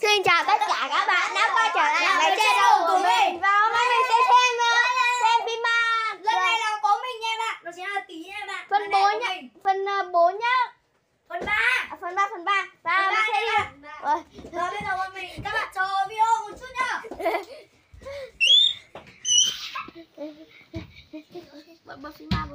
Xin chào tất cả các bạn đã quay trở lại với channel của mình. Và hôm nay mình sẽ xem phim ma. Lần này là có mình nha bạn. Nó sẽ là tí nha bạn. Phần 4 nhá. Phần 4 nhá. Phần 3. Phần 3. Và mình sẽ đi. Rồi bây giờ bọn mình các bạn chờ video một chút nhá. Bật phim ma.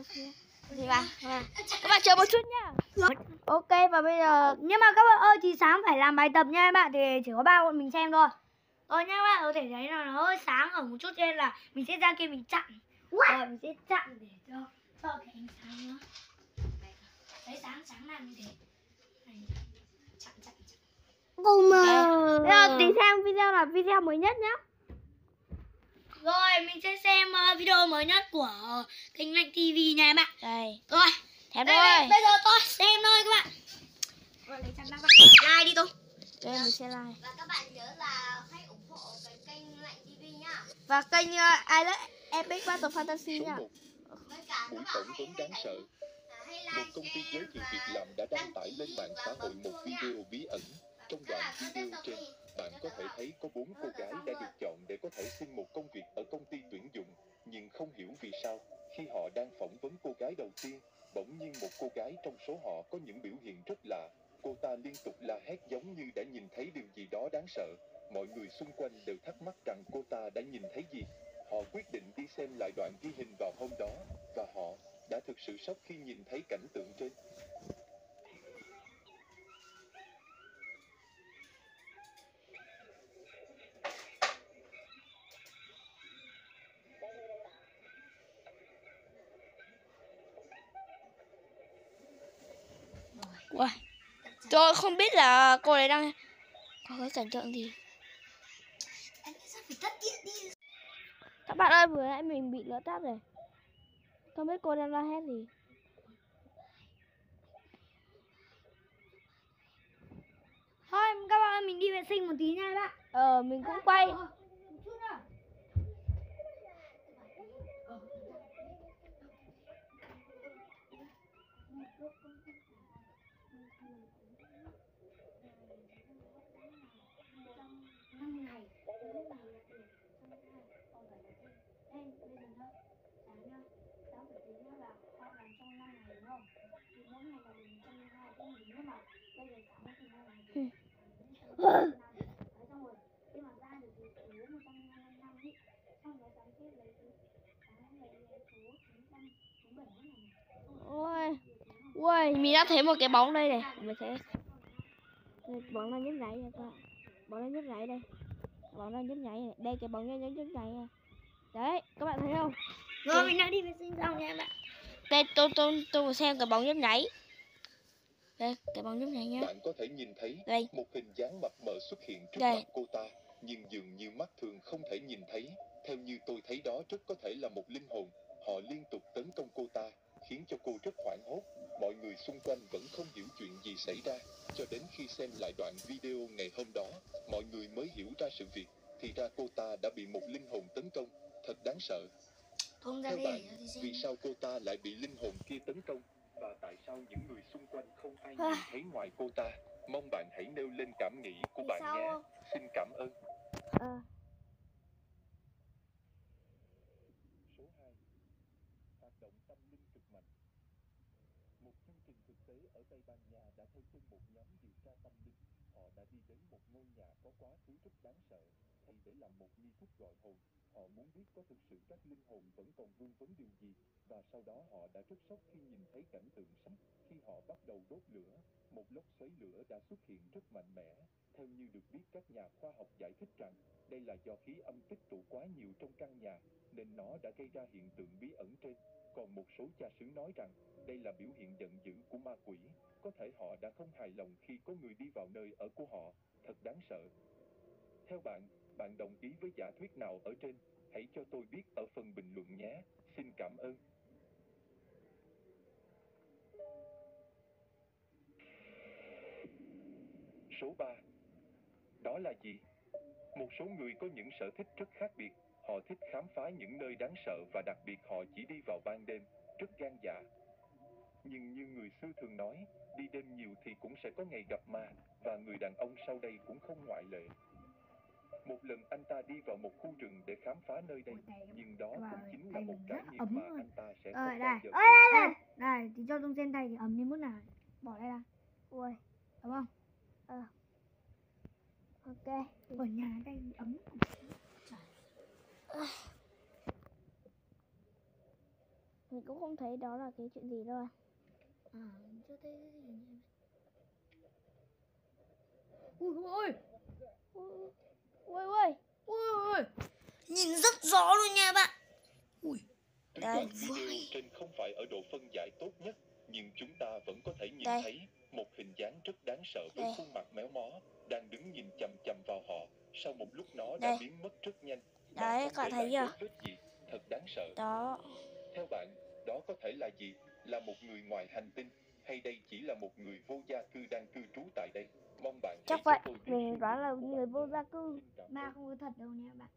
Các bạn chờ một chút nhá. Ok, và bây giờ Nhưng mà các bạn ơi thì sáng phải làm bài tập nha các bạn, thì chỉ có 3 bọn mình xem thôi. Rồi nha các bạn có thể thấy là nó hơi sáng ở một chút nên là mình sẽ ra kia mình chặn. Rồi mình sẽ chặn để cho cái ánh sáng nữa. Đấy sáng làm như thế. Chặn. bây giờ tí xem video là video mới nhất nhá. Rồi mình sẽ xem video mới nhất của kênh Lạnh TV nha các bạn. Đây. Rồi. Thèm Đây, thôi. bây giờ tôi xem thôi các bạn. Rồi lấy chăn đang like đi tôi. Đây mình sẽ like. Và các bạn nhớ là hãy ủng hộ cái kênh Lạnh TV nhá. Và kênh I Love Epic Battle Fantasy nha. Với cả Buổi các bạn phỏng vấn đáng sợ. Một công ty giới thiệu việc làm đã đăng tải lên mạng xã hội một video bí ẩn. Trong đoạn video trên, bạn có thể thấy có 4 cô gái đã được chọn để có thể xin một công việc ở công ty tuyển dụng. Nhưng không hiểu vì sao, khi họ đang phỏng vấn cô gái đầu tiên, bỗng nhiên một cô gái trong số họ có những biểu hiện rất lạ. Cô ta liên tục la hét giống như đã nhìn thấy điều gì đó đáng sợ. Mọi người xung quanh đều thắc mắc rằng cô ta đã nhìn thấy gì. Họ quyết định đi xem lại đoạn ghi hình vào hôm đó, và họ đã thực sự sốc khi nhìn thấy cảnh tượng trên. Wow. Tôi không biết là cô ấy đang có cái cảnh tượng gì. Các bạn ơi, vừa nãy mình bị lỡ tắt rồi. Không biết cô đang la hét gì. Thôi các bạn ơi, mình đi vệ sinh một tí nha các bạn. Mình cũng quay. Một chút nữa. Ui, mình đã thấy một cái bóng đây này. Mình thấy bóng đang nhấp nháy này các bạn. Bóng đang nhấp nháy đây. Bóng đang nhấp nháy này. Đây cái bóng đang nhấp nháy này. Đấy, các bạn thấy không? Rồi mình đã đi vệ sinh xong nha các bạn. Đây tôi muốn xem cái bóng nhấp nháy. Đây, cái bóng nhấp nháy nhá. Bạn có thể nhìn thấy đây. Một hình dáng mập mờ xuất hiện trước Đây. mặt cô ta, nhưng dường như mắt thường không thể nhìn thấy. Theo như tôi thấy đó rất có thể là một linh hồn. Họ liên tục tấn công cô ta, khiến cho cô rất hoảng hốt. Mọi người xung quanh vẫn không hiểu chuyện gì xảy ra, cho đến khi xem lại đoạn video ngày hôm đó, mọi người mới hiểu ra sự việc. Thì ra cô ta đã bị một linh hồn tấn công. Thật đáng sợ. Theo bạn, vì sao cô ta lại bị linh hồn kia tấn công? Và tại sao những người xung quanh không ai nhìn thấy ngoài cô ta? Mong bạn hãy nêu lên cảm nghĩ của bạn nhé. Xin cảm ơn. Số 2. Hoạt động tâm linh cực mạnh. Một chương trình thực tế ở Tây Ban Nha đã theo chân một nhóm điều tra tâm linh. Họ đã đi đến một ngôi nhà có quá khứ rất đáng sợ, thay để làm một nghi thức gọi hồn. Họ muốn biết có thực sự các linh hồn vẫn còn vương vấn điều gì, và sau đó họ đã rất sốc khi nhìn thấy cảnh tượng sắp. Khi họ bắt đầu đốt lửa, một lốc xoáy lửa đã xuất hiện rất mạnh mẽ. Theo như được biết, các nhà khoa học giải thích rằng đây là do khí âm tích tụ quá nhiều trong căn nhà, nên nó đã gây ra hiện tượng bí ẩn trên. Còn một số cha xứ nói rằng đây là biểu hiện giận dữ của ma quỷ. Có thể họ đã không hài lòng khi có người đi vào nơi ở của họ. Thật đáng sợ. Theo bạn, bạn đồng ý với giả thuyết nào ở trên? Hãy cho tôi biết ở phần bình luận nhé. Xin cảm ơn. Số 3. Đó là gì? Một số người có những sở thích rất khác biệt. Họ thích khám phá những nơi đáng sợ và đặc biệt họ chỉ đi vào ban đêm, rất gan dạ. Nhưng như người xưa thường nói, đi đêm nhiều thì cũng sẽ có ngày gặp ma, và người đàn ông sau đây cũng không ngoại lệ. Một lần anh ta đi vào một khu rừng để khám phá nơi đây, nhưng đó cũng chính là một trải nghiệm mà anh ta sẽ không bao giờ quên. Đây, thì cho Dung trên tay thì ấm đến mức nào? Bỏ đây ra. Ui, Đúng không? ok. Ở nhà đây ấm. Mình cũng không thấy đó là cái chuyện gì đâu. Mình chưa thấy cái gì nhỉ? Ui ôi. Ui. Ui. Nhìn rất rõ luôn nha bạn. Ui. Tuy Đấy. đoạn video trên không phải ở độ phân giải tốt nhất, nhưng chúng ta vẫn có thể nhìn Đây. thấy một hình dáng rất đáng sợ với Đây. khuôn mặt méo mó, đang đứng nhìn chằm chằm vào họ. Sau một lúc nó đã Đây. biến mất rất nhanh. Đấy, Không các để bạn thấy lại chưa? dấu vết gì, thật đáng sợ. Đó. Theo bạn, đó có thể là gì? Là một người ngoài hành tinh, hay đây chỉ là một người vô gia cư đang cư trú tại đây? Mong bạn Chắc hãy vậy. cho tôi biết Mình suy đoán nghĩ là của người bạn vô nhé. gia cư. Xin cảm Ma ơn. không có thật đâu nha bạn.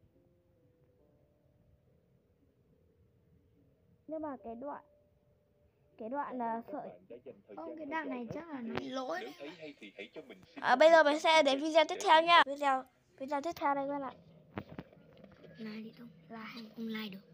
Nhưng mà cái đoạn là sợ. Bạn đã dành thời Không, gian cái theo đoạn dõi này hết chắc là nó video. bị lỗi Nếu đấy. thấy hay thì hãy cho mình xin Bây giờ một mình sẽ đến video tiếp theo nha. Video tiếp theo đây các bạn ạ. Like đi không? Like hay không like được?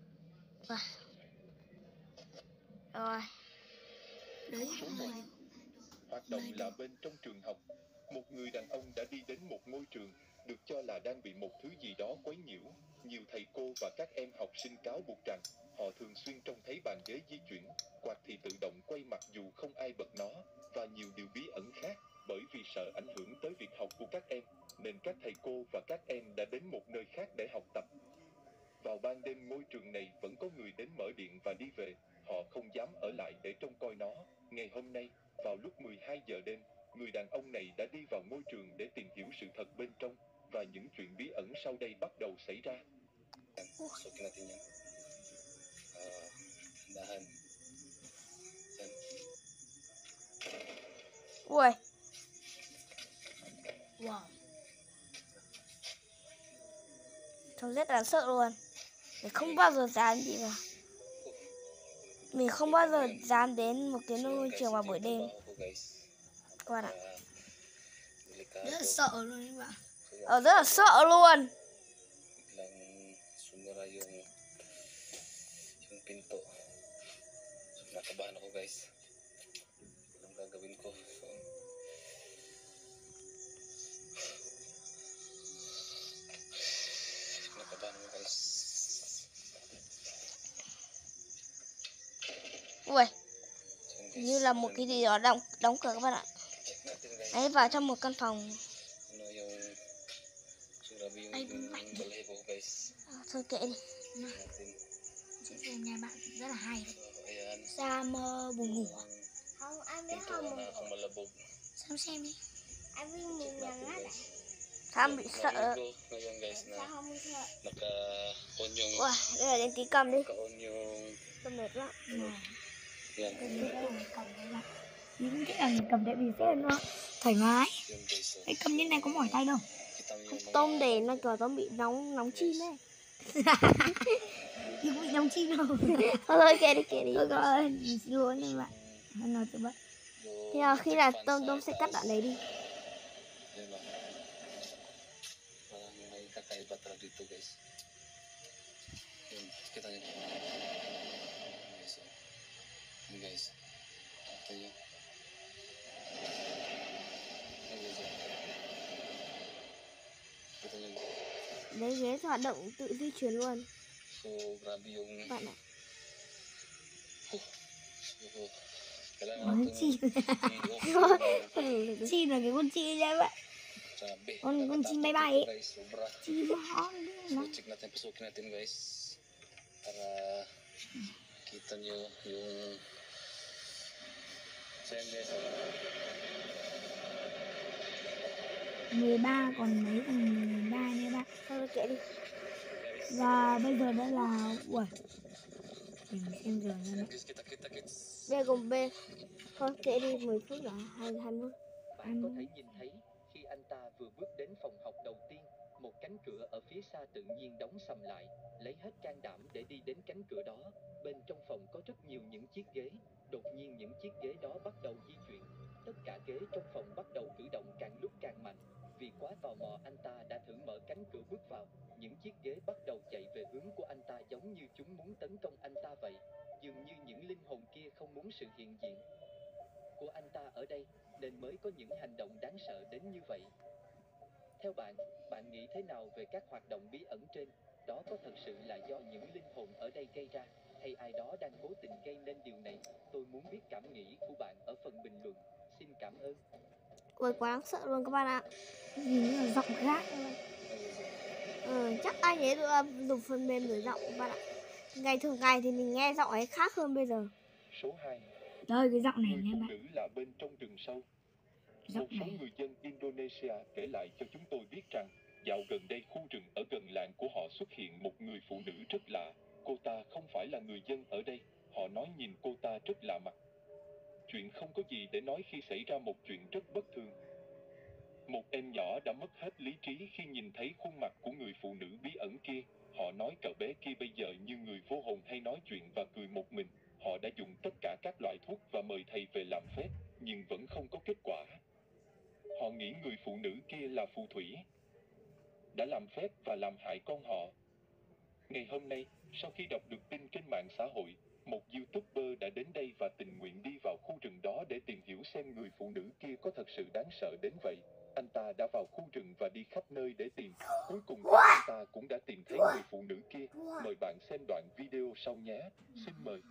Rồi. Đấy. Số 1. Hoạt động là bên trong trường học. Một người đàn ông đã đi đến một ngôi trường, được cho là đang bị một thứ gì đó quấy nhiễu. Nhiều thầy cô và các em học sinh cáo buộc rằng họ thường xuyên trông thấy bàn ghế di chuyển, quạt thì tự động quay mặc dù không ai bật nó, và nhiều điều bí ẩn khác. Bởi vì sợ ảnh hưởng tới việc học của các em, nên các thầy cô và các em đã đến một nơi khác để học tập. Vào ban đêm ngôi trường này vẫn có người đến mở điện và đi về, họ không dám ở lại để trông coi nó. Ngày hôm nay, vào lúc 12 giờ đêm, người đàn ông này đã đi vào ngôi trường để tìm hiểu sự thật bên trong, và những chuyện bí ẩn sau đây bắt đầu xảy ra. Masukin natin yan. Dahan. Yan. Ui. Wow. Trông rất đáng sợ luôn. Mình không bao giờ dám gì cả. Mình không bao giờ dám đến một cái ngôi trường vào buổi đêm. Các bạn ạ. Rất là sợ luôn các bạn. Rất là sợ luôn. Biglang sumira yung pinto. So, nakabahan ako guys. Anong gagawin ko? So, nakabahan ako guys. Ui. So, yun, guys. Như là một cái gì đó đóng cửa các bạn ạ. Check natin guys. Đấy, vào trong một căn phòng. Ano yung so, grabe yung Ay, bumalik. balahibo ko guys. Thôi kệ đi. Natin. Chị xem nha bạn, rất là hay. So, ayan. Sam buồn ngủ. Không, anh biết Pinto không? na akong malabog. Sam xem đi. Anh biết Check mình natin là guys. Sam bị sợ. Narinig ko ngayon guys na sao không sợ? naka-on yung Ui, đây là đến tí cầm đi. naka-on yung Tôi mệt lắm. yan. Những cái là mình cầm để mình xem nó thoải mái. Yun guys. So, Cái cầm như này có mỏi tay đâu. kita mo yung mga Tôm để nó kiểu tôm bị nóng chim ấy. Nhưng cũng bị đóng chim đâu. Thôi kệ đi. Thôi coi, mình xin lỗi nha bạn. Nó tự bắt. yung Thì khi là fan tôm sa sẽ cắt đoạn đấy đi. Yun lang. Parang may kakaiba talaga dito guys. Yun, kita nyo. Guys, so, yun guys. Ito yun. Yun guys, so. Kita nyo. Đấy, ghế hoạt động tự di chuyển luôn. So, grabe yung Bạn ạ. so, kailangan Con natin chim. i-off yung Chim là cái con chim nha bạn. grabe. Con chim bay bay ấy. Guys, sobra. Chim nó So, check natin, pasukin natin guys. Para kita nyo yung xem guys. 13 còn mấy còn 13 nha bạn. Thôi kệ đi. Và bây giờ đã là ui. Mình xem giờ nha bạn. Guys, kita kids. Đây cùng bên. Thôi kệ đi 10 phút là 20 phút. Bạn có thể nhìn thấy khi anh ta vừa bước đến phòng học đầu tiên, một cánh cánh cửa ở phía xa tự nhiên đóng sầm lại, lấy hết can đảm để đi đến cánh cửa đó. Bên trong phòng có rất nhiều những chiếc ghế. Đột nhiên những chiếc ghế đó bắt đầu di chuyển. Tất cả ghế trong phòng bắt đầu cử động càng lúc càng mạnh. Vì quá tò mò, anh ta đã thử mở cánh cửa bước vào. Những chiếc ghế bắt đầu chạy về hướng của anh ta giống như chúng muốn tấn công anh ta vậy. Dường như những linh hồn kia không muốn sự hiện diện của anh ta ở đây, nên mới có những hành động đáng sợ đến như vậy. Theo bạn, bạn nghĩ thế nào về các hoạt động bí ẩn trên? Đó có thật sự là do những linh hồn ở đây gây ra, hay ai đó đang cố tình gây nên điều này? Tôi muốn biết cảm nghĩ của bạn ở phần bình luận. Xin cảm ơn. Ui, quá đáng sợ luôn các bạn ạ. Nhìn như là giọng gác luôn. Chắc anh ấy dùng phần mềm đổi giọng các bạn ạ. Thường ngày thì mình nghe giọng ấy khác hơn bây giờ. Số 2. Đây cái giọng này Người nha phụ bạn. nữ là bên trong rừng sâu. Giọng Một số này. người dân Indonesia kể lại cho chúng tôi biết rằng dạo gần đây khu rừng ở gần làng của họ xuất hiện một người phụ nữ rất lạ. Cô ta không phải là người dân ở đây. Họ nói nhìn cô ta rất lạ mặt. Chuyện không có gì để nói khi xảy ra một chuyện rất bất thường. Một em nhỏ đã mất hết lý trí khi nhìn thấy khuôn mặt của người phụ nữ bí ẩn kia. Họ nói cậu bé kia bây giờ như người vô hồn hay nói chuyện và cười một mình. Họ đã dùng tất cả các loại thuốc và mời thầy về làm phép, nhưng vẫn không có kết quả. Họ nghĩ người phụ nữ kia là phù thủy, đã làm phép và làm hại con họ. Ngày hôm nay, sau khi đọc được tin trên mạng xã hội, một YouTuber đã đến đây và tình nguyện đi vào khu rừng đó để tìm hiểu xem người phụ nữ kia có thật sự đáng sợ đến vậy. Anh ta đã vào khu rừng và đi khắp nơi để tìm. Cuối cùng thì anh ta cũng đã tìm thấy người phụ nữ kia. Mời bạn xem đoạn video sau nhé. Xin mời.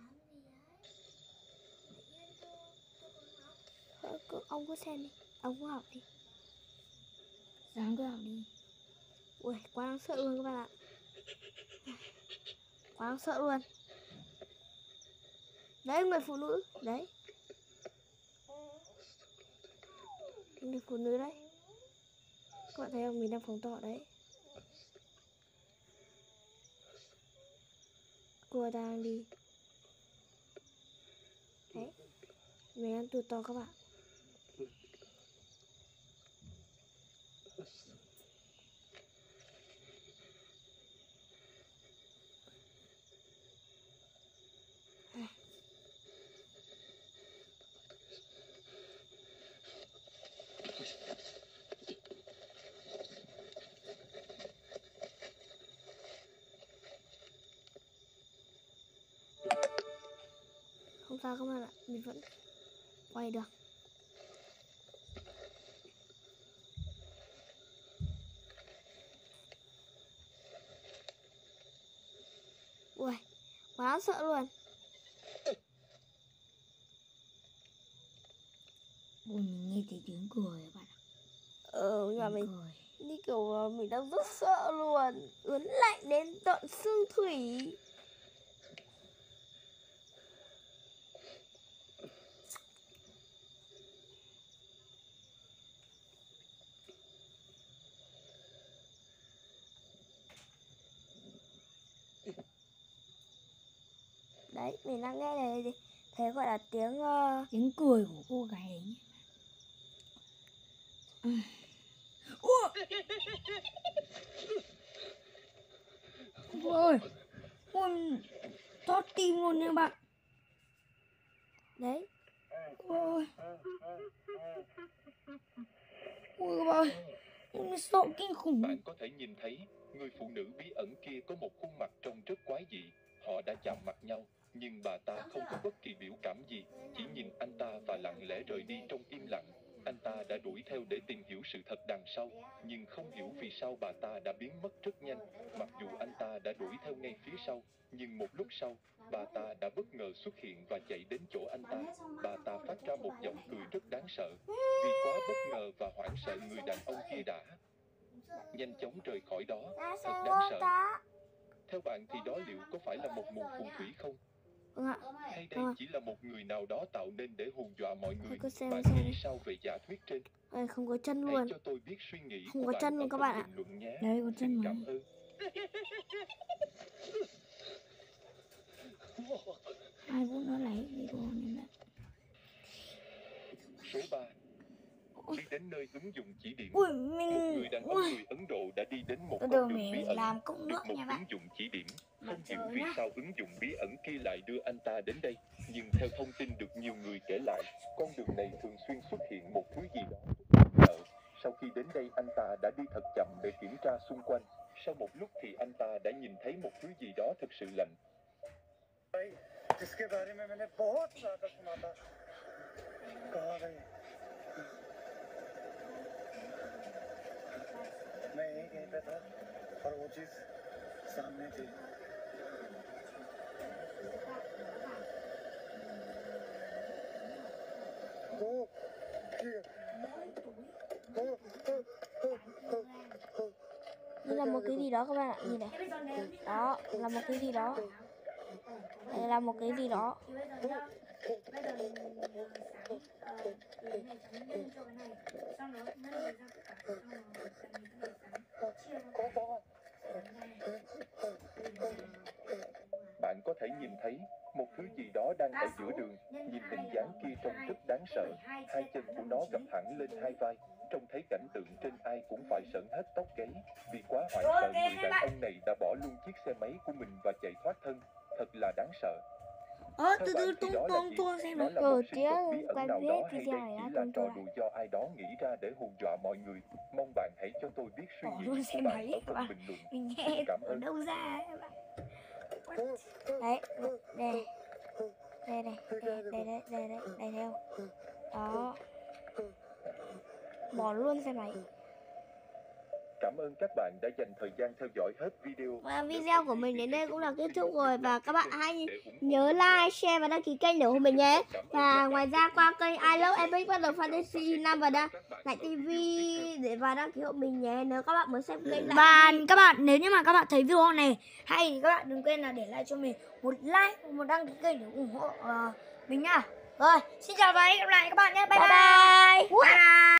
Ông cứ xem đi, ông cứ học đi. Dám cứ học đi. Ui, quá đáng sợ luôn các bạn ạ. Quá đáng sợ luôn. Đấy, người phụ nữ. Đấy, người phụ nữ đấy. Các bạn thấy không, mình đang phóng to đấy. Cô đang đi. Đấy, mình đang tụt to các bạn. Không sao các bạn ạ, mình vẫn quay được. Ui, quá đáng sợ luôn. Ui, mình nghe thấy tiếng cười các bạn ạ. Nhưng mà Tiếng mình cười. như kiểu mình đang rất sợ luôn, ướn lạnh đến tận xương thủy. Đấy, mình đang nghe này, thế gọi là tiếng Tiếng cười của cô gái ấy nhé. Ôi, ôi, thót tim luôn nha bạn. đấy. Ôi, ôi các bạn, em sợ kinh khủng. Bạn có thể nhìn thấy người phụ nữ bí ẩn kia có một khuôn mặt trông rất quái dị. Họ đã chạm mặt nhau, nhưng bà ta không có bất kỳ biểu cảm gì, chỉ nhìn anh ta và lặng lẽ rời đi trong im lặng. Anh ta đã đuổi theo để tìm hiểu sự thật đằng sau, nhưng không hiểu vì sao bà ta đã biến mất rất nhanh. Mặc dù anh ta đã đuổi theo ngay phía sau, nhưng một lúc sau, bà ta đã bất ngờ xuất hiện và chạy đến chỗ anh ta. Bà ta phát ra một giọng cười rất đáng sợ. Vì quá bất ngờ và hoảng sợ, người đàn ông kia đã nhanh chóng rời khỏi đó. Thật đáng sợ. Theo bạn thì đó liệu có phải là một mụ phù thủy không? Vâng ạ. Hay đây chỉ là một người nào đó tạo nên để hù dọa mọi người? Cứ xem Bạn đi. nghĩ sao về giả thuyết trên? Không có chân Hãy luôn. cho tôi biết suy nghĩ Không của có chân bạn luôn ở các phần bạn ạ. bình luận nhé. Đấy, có chân Xin mà. cảm ơn. Ai cũng nó lấy video này bạn. Số 3. Đi đến nơi ứng dụng chỉ điểm. Ui, Một người đàn ông người Ấn Độ đã đi đến một Từ công chờ đường bí mình ẩn làm cốc nước được một nha bạn. ứng dụng chỉ điểm. Bạn Không hiểu chờ vì nhá. sao ứng dụng bí ẩn kia lại đưa anh ta đến đây, nhưng theo thông tin được nhiều người kể lại, con đường này thường xuyên xuất hiện một thứ gì đó rất đáng sợ. Sau khi đến đây anh ta đã đi thật chậm để kiểm tra xung quanh. Sau một lúc thì anh ta đã nhìn thấy một thứ gì đó thật sự lạnh. जिसके बारे में मैंने बहुत ज्यादा सुना था कहाँ गई मैं यहीं कहीं पे था और वो चीज सामने थी Đây là một cái gì đó các bạn ạ, nhìn này. Đó, là một cái gì đó. Đây là một cái gì đó. Bây giờ mình sáng lấy này chấm lên cho cái này, xong đó nâng ra tất cả, xong rồi mình chia Bạn có thể nhìn thấy một thứ gì đó đang ở giữa đường, nhìn hình dáng kia trông rất đáng sợ. Hai chân của nó gập hẳn lên hai vai, trông thấy cảnh tượng trên ai cũng phải sởn hết tóc gáy. Vì quá hoảng sợ, người đàn ông này đã bỏ luôn chiếc xe máy của mình và chạy thoát thân. Thật là đáng sợ. từ từ tung xem Nó nào. là Rồi một sinh tía vật bí ẩn quay nào hết đó hay video đây này chỉ đã là tung trò tôi đùa do ai đó nghĩ ra để hù dọa mọi người. Mong bạn hãy cho tôi biết suy Bỏ nghĩ luôn của xe bạn máy ở các phần bạn. bình luận. Mình nghe Cảm ở ơn. đâu ra ấy các bạn. Đấy, đây. Đây này, đây thấy không? Đó. Bỏ luôn xe máy. Cảm ơn các bạn đã dành thời gian theo dõi hết video. Và video của mình đến đây cũng là kết thúc rồi. Và các bạn hãy nhớ like, share và đăng ký kênh của mình nhé. Và ngoài ra qua kênh I Love Epic Battle Fantasy 5 và Lại TV để vào đăng ký hộ mình nhé. Nếu các bạn muốn xem kênh Lại Và TV. các bạn nếu như mà các bạn thấy video này hay thì các bạn đừng quên là để lại cho mình một like, một đăng ký kênh để ủng hộ mình nha. Rồi, xin chào và hẹn gặp lại các bạn nhé. Bye bye. Bye bye.